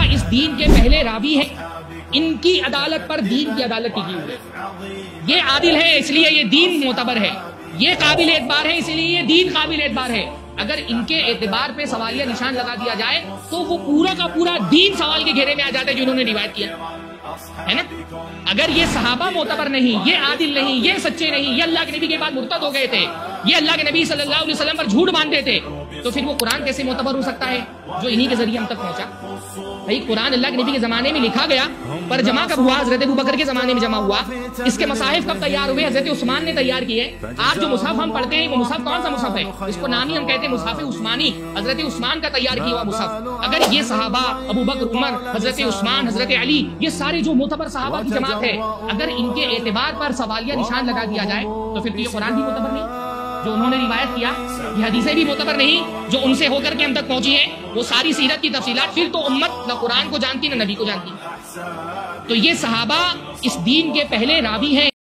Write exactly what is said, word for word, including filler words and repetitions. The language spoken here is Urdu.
اس دین کے پہلے راوی ہیں، ان کی عدالت پر دین کی عدالت ٹکی ہوئی ہے۔ یہ عادل ہے اس لیے یہ دین معتبر ہے، یہ قابل اعتبار ہے اس لیے یہ دین قابل اعتبار ہے۔ اگر ان کے اعتبار پہ سوالیہ نشان لگا دیا جائے تو وہ پورا کا پورا دین سوال کے گھیرے میں آ جاتا ہے جو انہوں نے روایت کیا ہے نا۔ اگر یہ صحابہ معتبر نہیں، یہ عادل نہیں، یہ سچے نہیں، یہ اللہ کے نبی کے بعد مرتد ہو گئے تھے، یہ اللہ کے نبی صلی اللہ علیہ وسلم پر جھوٹ باندھتے تھے، تو پھر وہ قرآن کیسے معتبر ہو سکتا ہے جو انہی کے ذریعے ہم تک پہنچا؟ بھائی قرآن اللہ کے نبی کے زمانے میں لکھا گیا، پر جمع کب ہوا؟ حضرت ابوبکر کے زمانے میں جمع ہوا۔ اس کے مصاحف کب تیار ہوئے؟ حضرت عثمان نے تیار کیے۔ آج جو مصحف ہم پڑھتے ہیں وہ مصحف کون سا مصحف ہے؟ اس کو نام ہی ہم کہتے ہیں مصحف عثمانی، حضرت عثمان کا تیار کیا ہوا مصحف۔ اگر یہ صحابہ ابوبکر، عمر، حضرت عثمان، حضرت علی، یہ سارے جو معتبر صحابہ کی جماعت ہے، اگر ان کے اعتبار پر سوالیہ نشان لگا دیا جائے تو پھر یہ قرآن بھی معتبر نہیں جو انہوں نے روایت کیا، یہ حدیثیں بھی معتبر نہیں جو ان سے ہو کر کے ہم تک پہنچی ہیں، وہ ساری سیرت کی تفصیلات، پھر تو امت نہ قرآن کو جانتی نہ نبی کو جانتی۔ تو یہ صحابہ اس دین کے پہلے راوی ہیں۔